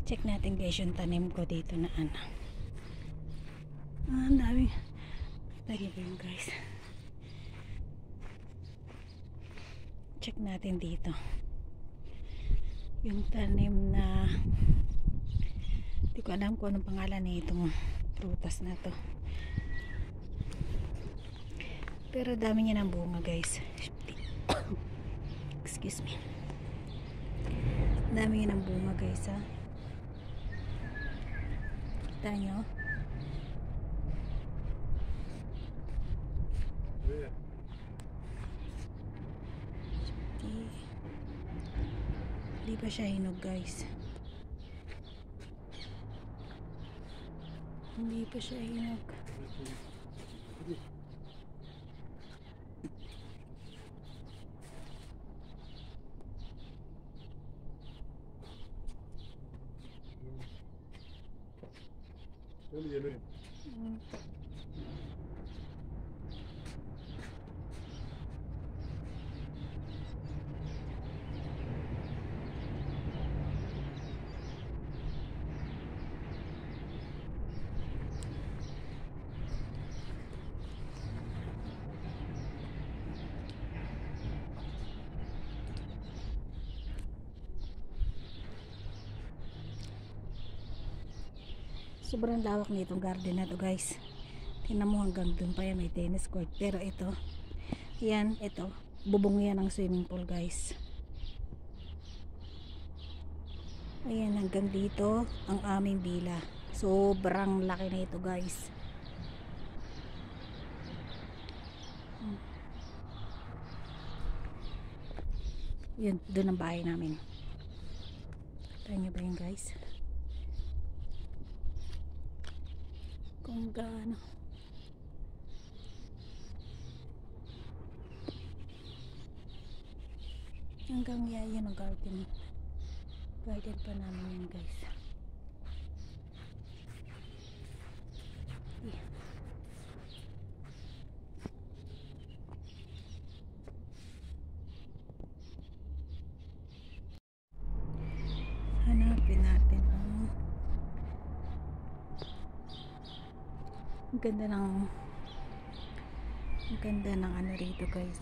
Check natin guys yung tanim ko dito na ano. Ang dami. Tayo ba yun guys? Check natin dito. Yung tanim na hindi ko alam kung anong pangalan na itong prutas na to. Pero dami niya ng bunga guys. Excuse me. Dami niya ng bunga guys ha. Kita nyo? Hindi pa siya hinog guys. Hindi pa siya hinog. Sobrang lawak nitong garden na to guys. Tingnan mo hanggang dun pa yan, may tennis court. Pero ito, yan, ito, bubong yan ng swimming pool guys. Ayan, hanggang dito ang aming villa. Sobrang laki na ito guys. Yun, dun ang bahay namin. Tayo nyo ba yun guys? Kung gaano hanggang yan ang garden pa namin yan guys. Yeah. Hanapin natin ang ganda ng ano rito guys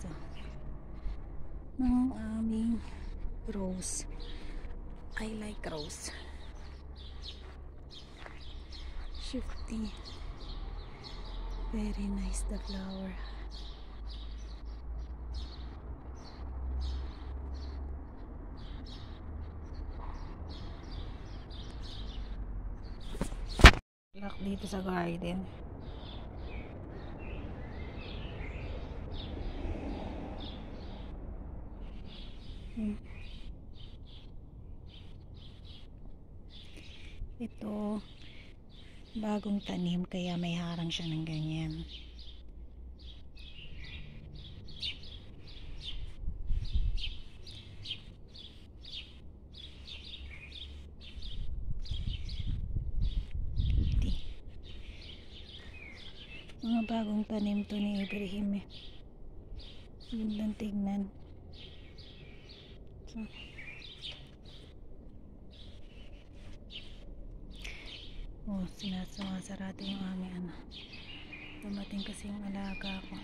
ng aming rose. I like rose. Shifty, very nice the flower. Lock dito sa garden. Ito bagong tanim kaya may harang siya ng ganyan. Mga bagong tanim to ni Ibrahim eh. Gandang tignan. So, sinasarado yung aming ano. Dumating kasi yung alaga ko.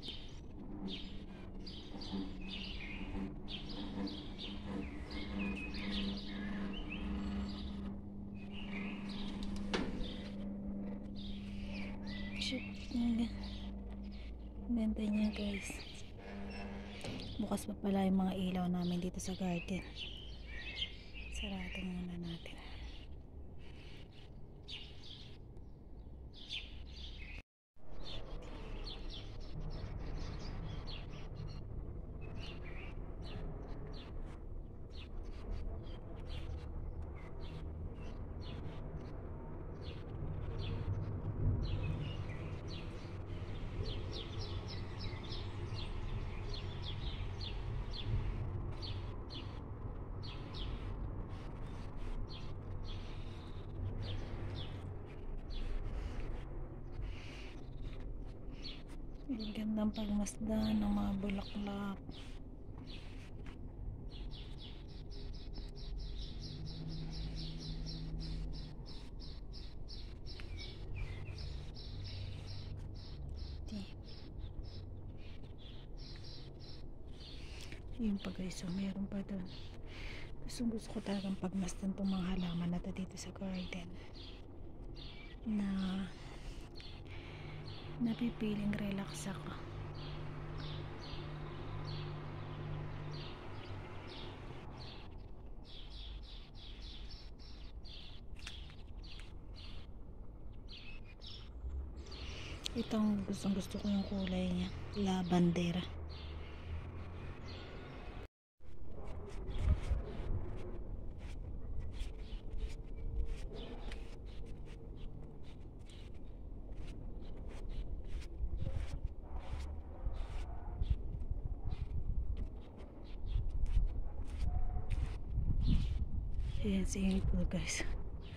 Ganda niya guys. Bukas pa pala yung mga ilaw namin dito sa garden. Sarado muna natin. Ang gandang pagmasdan ng mga bulaklak. Yun pa guys, so meron pa doon. Gusto ko talagang pagmasdan itong mga halaman na to dito sa garden na napipiling relax ako. Itong gusto ko yung kulay niya, lavender. Ayan, swimming pool guys.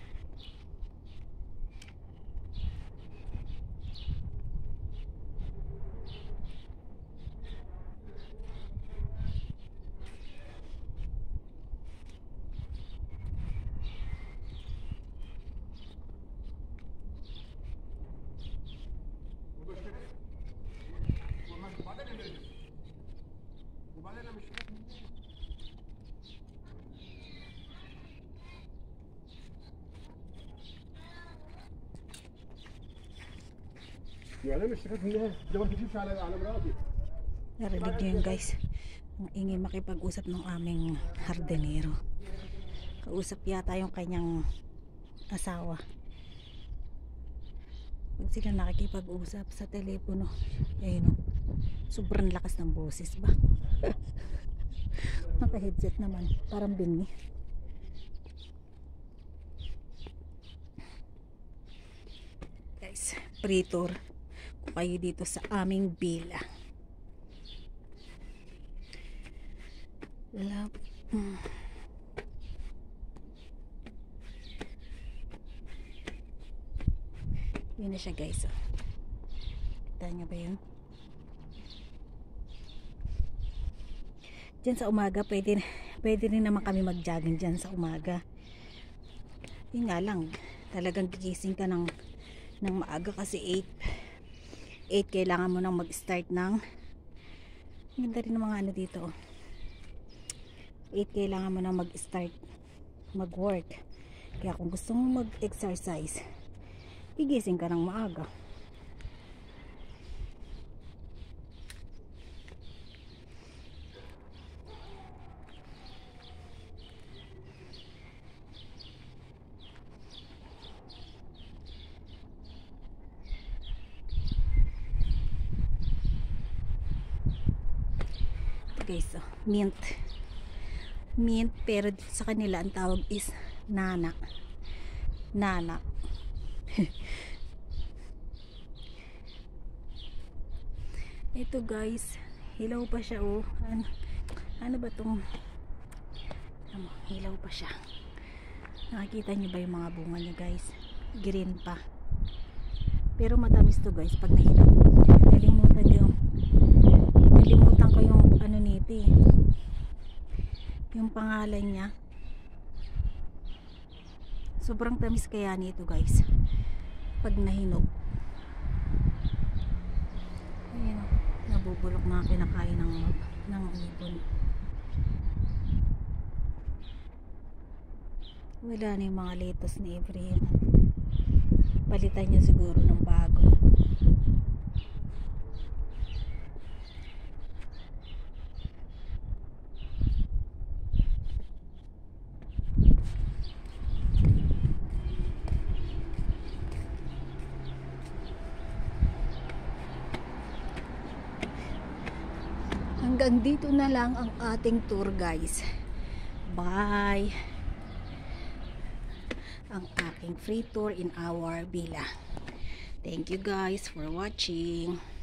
يعني مش شريت منها ده ما تجيبش على مراتي. Narinig niyo yun guys, ang ingay makipag-usap ng aming hardinero. Kausap yata yung kanyang asawa. Pag sila nakikipag-usap sa telepono, ayun o, sobrang lakas ng boses ba? Naka-headset naman, parang bingi. Guys, pre-tour ko kayo dito sa aming villa. Love. Yun na siya guys. Oh. Kita nyo ba yun? Diyan sa umaga pwede rin naman kami mag-jogging dyan sa umaga. Yun nga lang, talagang gigising ka ng maaga kasi 8 kailangan mo nang mag-start ng ganda rin ng mga ano dito. 8 kailangan mo nang mag-start mag-work. Kaya kung gusto mo mag-exercise, gigising ka ng maaga. Guys, so, mint pero dito sa kanila ang tawag is nana ito guys, hilaw pa siya oh. Ano ba tong hilaw pa siya, nakikita nyo ba yung mga bunga niya guys, green pa pero matamis to guys pag nahilaw. Nalimutan ko yung ano nito eh, yung pangalan niya. Sobrang tamis kaya nito guys pag nahinog. Ayan, nabubulok na kinakain ng ibon. Wala na yung mga lettuce ni Ibrahim, palitan niya siguro ng bago. Hanggang dito na lang ang ating tour guys. Bye. Ang aking free tour in our villa. Thank you guys for watching.